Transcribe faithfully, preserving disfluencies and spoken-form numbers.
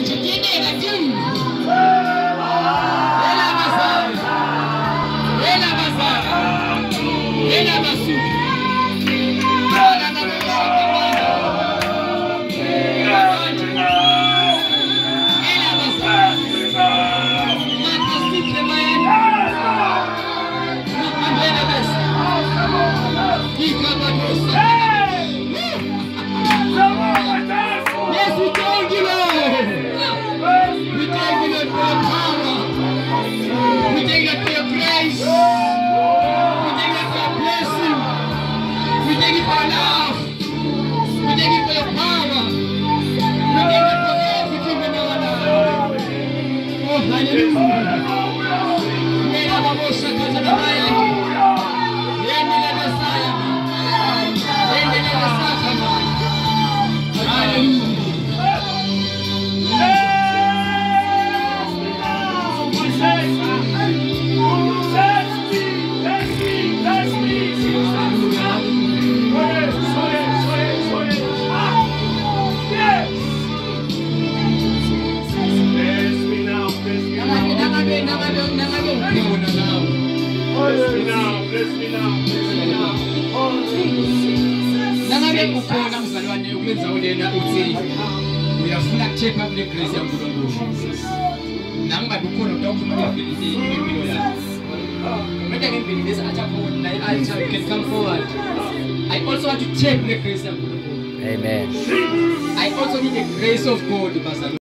Yes, we thank you, Lord. We thank you, Lord, for your power. We thank you for your grace. We thank you for your blessing. We thank you for your love. We thank you for your power. We thank you for everything in our life. Oh, hallelujah. Bless me now, bless me now, bless me now. Oh, Jesus. Nangabe ukhona mzalwane ukwenza ulena uthi uyafuna check up le grace ya Nkulunkulu. Nangabe ukhona ukhuluma ngempilo impilo yakho. Manje ngempilo lesi acha khona la altar you can come forward. I also want to check the grace ya Nkulunkulu. Amen. I also need the grace of God, Pastor.